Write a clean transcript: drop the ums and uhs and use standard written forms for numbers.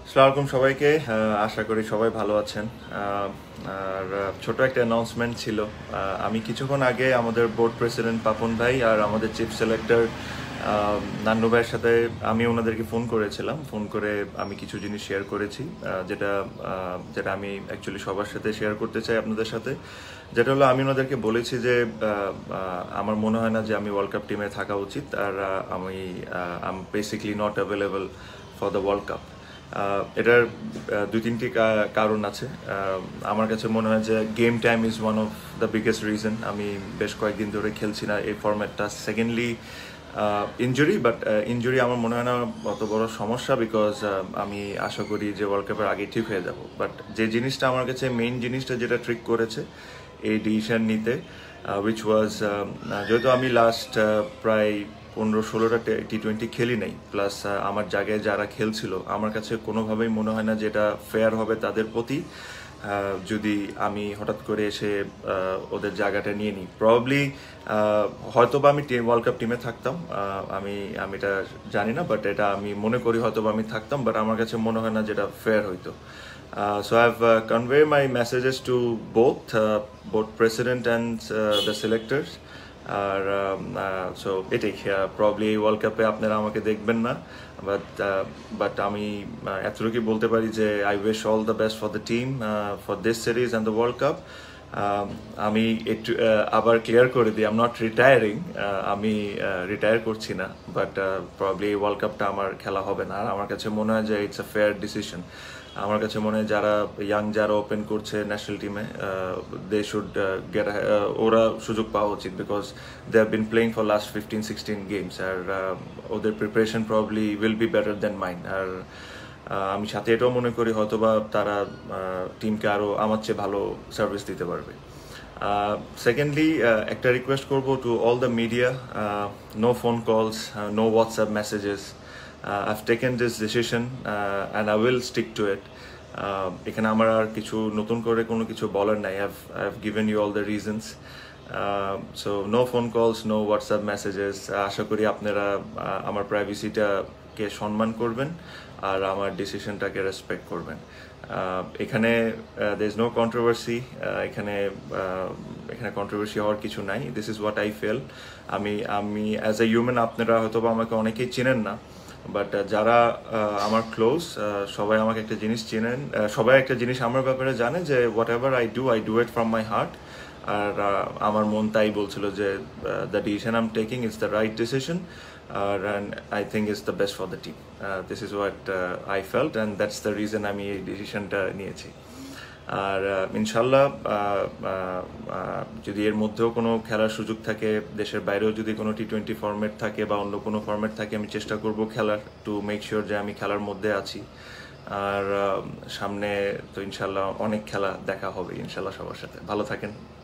আসসালামু আলাইকুম সবাইকে। আশা করি সবাই ভালো আছেন। আর ছোট একটা অ্যানাউন্সমেন্ট ছিল। আমি কিছুক্ষণ আগে আমাদের বোর্ড প্রেসিডেন্ট পাপন ভাই আর আমাদের চিফ সিলেক্টর নান্নু ভাইয়ের সাথে আমি ওনাদেরকে ফোন করেছিলাম। ফোন করে আমি কিছু জিনিস শেয়ার করেছি, যেটা যেটা আমি অ্যাকচুয়ালি সবার সাথে শেয়ার করতে চাই আপনাদের সাথে। যেটা হলো, আমি ওনাদেরকে বলেছি যে আমার মনে হয় না যে আমি ওয়ার্ল্ড কাপ টিমে থাকা উচিত, আর আমি basically not available for the world cup. এটার দুই তিনটি কারণ আছে। আমার কাছে মনে হয় যে game time is one of the biggest reason আমি বেশ কয়েকদিন ধরে খেলছি না এই ফরম্যাটটা। সেকেন্ডলি ইনজুরি, বাট ইনজুরি আমার মনে হয় না অত বড় সমস্যা, বিকজ আমি আশা করি যে ওয়ার্ল্ড কাপের আগে ঠিক হয়ে যাব। বাট যে জিনিসটা আমার কাছে মেইন জিনিসটা যেটা ট্রিক করেছে এই ডিসিশন নিতে, উইচ ওয়াজ যেহেতু আমি লাস্ট প্রায় 15-16টা টি20 খেলি নাই, প্লাস আমার জায়গায় যারা খেলছিল, আমার কাছে কোনোভাবেই মনে হয় না যেটা ফেয়ার হবে তাদের প্রতি যদি আমি হঠাৎ করে এসে ওদের জায়গাটা নিয়ে নিই। প্রবাবলি হয়তোবা আমি ওয়ার্ল্ড কাপ টিমে থাকতাম, আমি আমি এটা জানি না, বাট এটা আমি মনে করি হয়তোবা আমি থাকতাম, বাট আমার কাছে মনে হয় না যেটা ফেয়ার হইতো। So I've conveyed my messages to both president and the selectors. আর সো এটাই, প্রবলি ওয়ার্ল্ড কাপে আপনারা আমাকে দেখবেন না, বাট আমি এতটুকুই বলতে পারি যে I wish all the best for the team for this series and the world cup. আমি একটু আবার ক্লিয়ার করে দিই, আই এম নট রিটায়ারিং, আমি রিটায়ার করছি না, বাট প্রবলি ওয়ার্ল্ড কাপটা আমার খেলা হবে না। আর আমার কাছে মনে হয় যে ইটস আ ফেয়ার ডিসিশন। আমার কাছে মনে হয় যারা যারা ওপেন করছে ন্যাশনাল টিমে, দে শুড গেট, ওরা সুযোগ পাওয়া উচিত, because they have been playing for last 15-16 games, আর ওদের preparation probably will be better than mine. আর আমি সাথে এটাও মনে করি হয়তোবা তারা টিমকে আরও আমার চেয়ে ভালো সার্ভিস দিতে পারবে। সেকেন্ডলি, একটা রিকোয়েস্ট করবো to all the media, no phone calls, no WhatsApp messages. I've taken this decision and I will stick to it. এখানে আমার আর কিছু নতুন করে কোনো কিছু বলার নাই. I've given you all the reasons. So no phone calls, no WhatsApp messages. আশা করি আপনারা আমার প্রাইভেসিটাকে সম্মান করবেন আর আমার ডিসিশনটাকে রেসপেক্ট করবেন। এখানে there is no controversy. এখানে কন্ট্রোভার্সি হওয়ার কিছু নাই. This is what I feel. আমি অ্যাজ এ হিউম্যান, আপনারা হয়তো আমাকে অনেকেই চিনেন না, বাট যারা আমার ক্লোজ, সবাই আমাকে একটা জিনিস চেনেন, সবাই একটা জিনিস আমার ব্যাপারে জানে যে whatever I do it from my heart. আর আমার মন তাই বলছিল যে the decision I am taking is the right decision, and I think is the best for the team. This is what I felt, and that's the reason আমি এই ডিসিশনটা নিয়েছি। আর ইনশাল্লাহ যদি এর মধ্যেও কোনো খেলার সুযোগ থাকে, দেশের বাইরেও যদি কোনো টি20 ফরম্যাট থাকে বা অন্য কোনো ফরম্যাট থাকে, আমি চেষ্টা করব খেলার, টু মেক শিওর যে আমি খেলার মধ্যে আছি। আর সামনে তো ইনশাল্লাহ অনেক খেলা দেখা হবে ইনশাল্লাহ সবার সাথে। ভালো থাকেন।